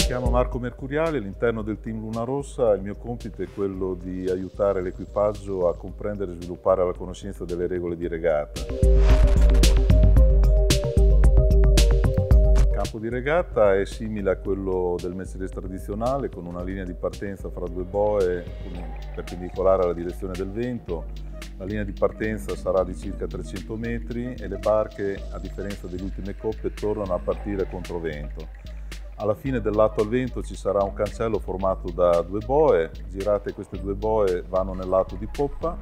chiamo Marco Mercuriali, all'interno del team Luna Rossa il mio compito è quello di aiutare l'equipaggio a comprendere e sviluppare la conoscenza delle regole di regata. Il campo di regata è simile a quello del match race tradizionale, con una linea di partenza fra due boe perpendicolare alla direzione del vento. La linea di partenza sarà di circa 300 metri e le barche, a differenza delle ultime coppe, tornano a partire controvento. Alla fine del lato al vento ci sarà un cancello formato da due boe, girate queste due boe vanno nel lato di poppa,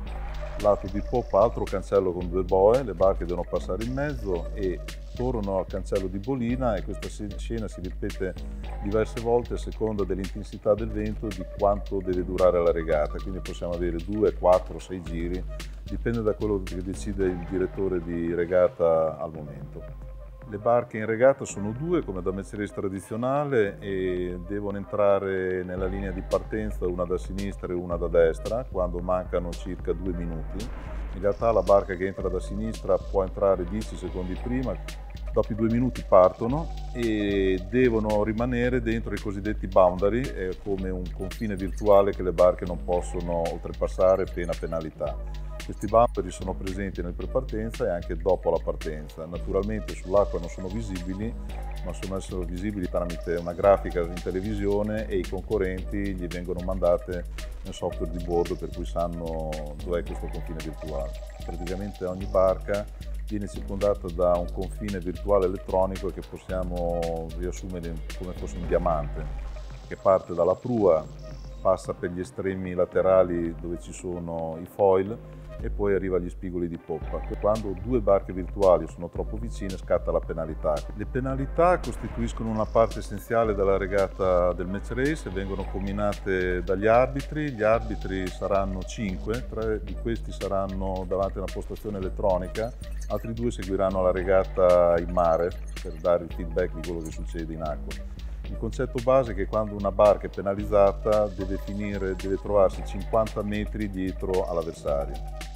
altro cancello con due boe, le barche devono passare in mezzo e tornano al cancello di bolina, e questa scena si ripete diverse volte a seconda dell'intensità del vento e di quanto deve durare la regata, quindi possiamo avere 2, 4, 6 giri, dipende da quello che decide il direttore di regata al momento. Le barche in regata sono due, come da match race tradizionale, e devono entrare nella linea di partenza una da sinistra e una da destra quando mancano circa 2 minuti. In realtà la barca che entra da sinistra può entrare 10 secondi prima, dopo i 2 minuti partono e devono rimanere dentro i cosiddetti boundary, come un confine virtuale che le barche non possono oltrepassare pena penalità. Questi boundary sono presenti nel prepartenza e anche dopo la partenza. Naturalmente sull'acqua non sono visibili, ma sono visibili tramite una grafica in televisione e i concorrenti gli vengono mandate nel software di bordo, per cui sanno dov'è questo confine virtuale. Praticamente ogni barca viene circondata da un confine virtuale elettronico che possiamo riassumere come fosse un diamante, che parte dalla prua, passa per gli estremi laterali dove ci sono i foil e poi arriva agli spigoli di poppa. Quando due barche virtuali sono troppo vicine scatta la penalità. Le penalità costituiscono una parte essenziale della regata del match race e vengono comminate dagli arbitri. Gli arbitri saranno 5, 3 di questi saranno davanti a una postazione elettronica, altri 2 seguiranno la regata in mare per dare il feedback di quello che succede in acqua. Il concetto base è che quando una barca è penalizzata deve trovarsi 50 metri dietro all'avversario.